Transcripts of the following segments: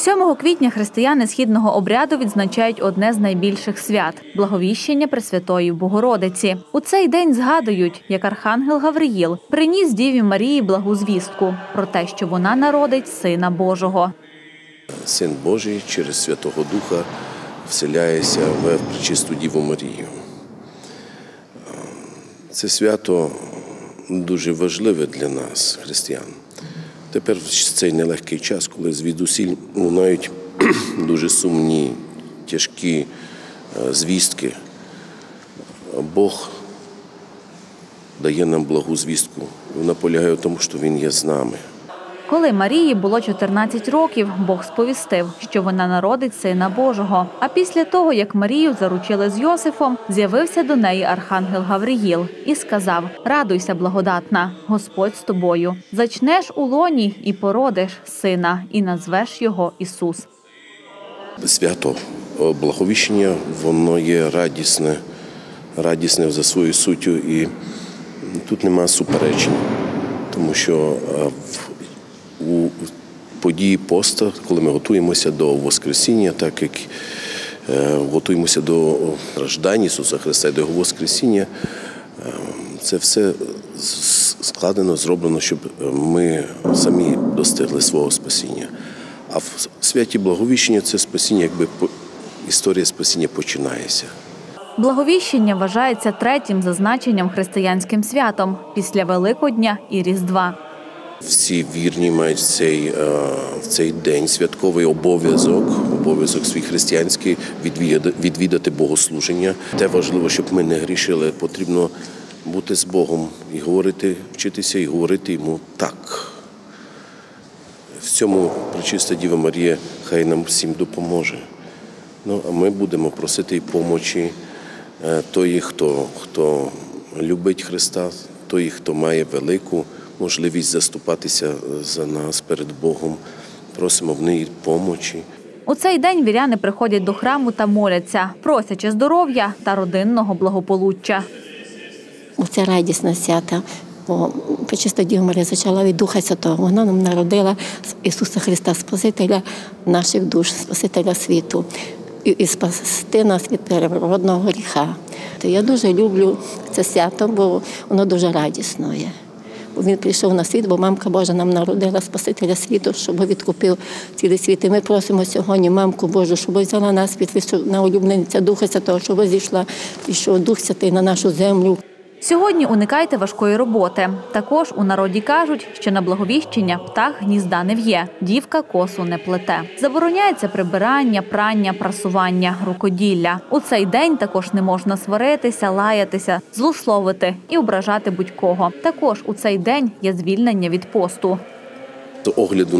7 квітня християни східного обряду відзначають одне з найбільших свят – Благовіщення Пресвятої Богородиці. У цей день згадують, як архангел Гавриїл приніс Діві Марії благу звістку про те, що вона народить Сина Божого. Син Божий через Святого Духа вселяється в Пречисту Діву Марію. Це свято дуже важливе для нас, християн. Тепер в цей нелегкий час, коли звідусіль лунають дуже сумні, тяжкі звістки, Бог дає нам благу звістку. Вона полягає в тому, що Він є з нами. Коли Марії було 14 років, Бог сповістив, що вона народить Сина Божого. А після того, як Марію заручили з Йосифом, з'явився до неї архангел Гавриїл і сказав: «Радуйся, благодатна, Господь з тобою. Зачнеш у лоні і породиш сина, і назвеш його Ісус». Свято Благовіщення, воно є радісне за свою суттю, і тут нема суперечень, тому що у події поста, коли ми готуємося до Воскресіння, так як готуємося до страждань Ісуса Христа і до Його Воскресіння, це все складено, зроблено, щоб ми самі достигли свого спасіння. А в святі Благовіщення це спасіння, якби історія спасіння починається. Благовіщення вважається третім за значенням християнським святом після Великодня і Різдва. Всі вірні мають в цей день святковий обов'язок свій християнський відвідати богослуження. Те важливо, щоб ми не грішили, потрібно бути з Богом і вчитися і говорити Йому «так». В цьому Пречиста Діва Марія хай нам всім допоможе. А ми будемо просити помочі тої, хто любить Христа, тої, хто має велику можливість заступатися за нас перед Богом. Просимо в неї помочі. У цей день віряни приходять до храму та моляться, просячи здоров'я та родинного благополуччя. Це радісне свято, бо Пречиста Діва Марія зачала від Духа Святого. Вона нам народила Ісуса Христа, Спасителя наших душ, Спасителя світу. І спасти нас від первородного гріха. Я дуже люблю це свято, бо воно дуже радісно є. Він прийшов на світ, бо Мамка Божа нам народила Спасителя світу, щоб відкупив цілий світ. І ми просимо сьогодні Мамку Божу, щоб взяла нас на улюблениця Духа Святого, щоб зійшла, пішов Дух Святий на нашу землю. Сьогодні уникайте важкої роботи. Також у народі кажуть, що на Благовіщення птах гнізда не в'є, дівка косу не плете. Забороняється прибирання, прання, прасування, рукоділля. У цей день також не можна сваритися, лаятися, злословити і ображати будь-кого. Також у цей день є звільнення від посту. З огляду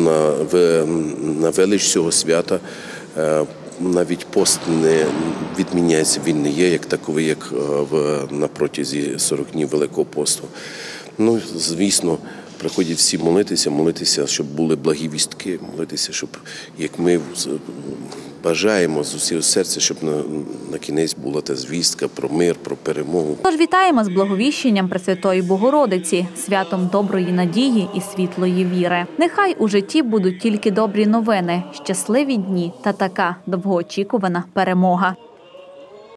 на велич цього свята навіть пост не відміняється, він не є як таковий, як на протязі 40 днів Великого посту. Звісно, приходять всі молитися, щоб були благі вістки, молитися, щоб, як ми бажаємо з усього серця, щоб на кінець була та звістка про мир, про перемогу. Тож вітаємо з Благовіщенням Пресвятої Богородиці, святом доброї надії і світлої віри. Нехай у житті будуть тільки добрі новини, щасливі дні та така довгоочікувана перемога.